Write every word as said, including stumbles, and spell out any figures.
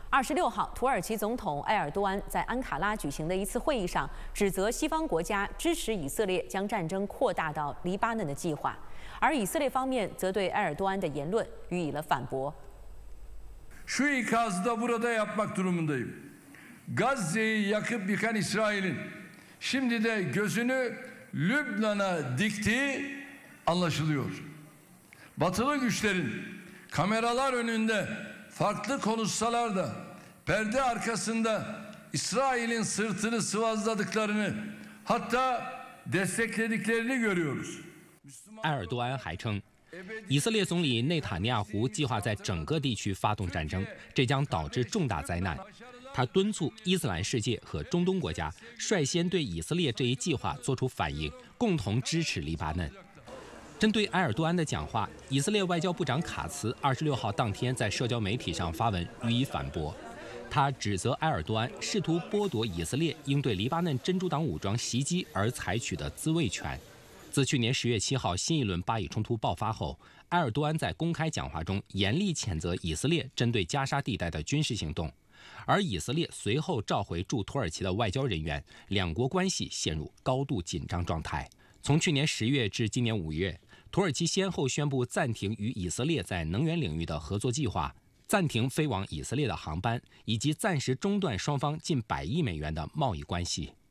二十六号，土耳其总统埃尔多安在安卡拉举行的一次会议上，指责西方国家支持以色列将战争扩大到黎巴嫩的计划，而以色列方面则对埃尔多安的言论予以了反驳。 Şu ikazı da burada yapmak durumundayım. Gazze'yi yakıp yıkan İsrail'in şimdi de gözünü Lübnan'a diktiği anlaşılıyor. Batılı güçlerin kameralar önünde farklı konuşsalar da perde arkasında İsrail'in sırtını sıvazladıklarını hatta desteklediklerini görüyoruz. 埃尔多安还称，以色列总理内塔尼亚胡计划在整个地区发动战争，这将导致重大灾难。他敦促伊斯兰世界和中东国家率先对以色列这一计划做出反应，共同支持黎巴嫩。针对埃尔多安的讲话，以色列外交部长卡茨二十六号当天在社交媒体上发文予以反驳。他指责埃尔多安试图剥夺以色列应对黎巴嫩真主党武装袭击而采取的自卫权。自去年十月七号新一轮巴以冲突爆发后，埃尔多安在公开讲话中严厉谴责以色列针对加沙地带的军事行动，而以色列随后召回驻土耳其的外交人员，两国关系陷入高度紧张状态。从去年十月至今年五月，土耳其先后宣布暂停与以色列在能源领域的合作计划，暂停飞往以色列的航班，以及暂时中断双方近百亿美元的贸易关系。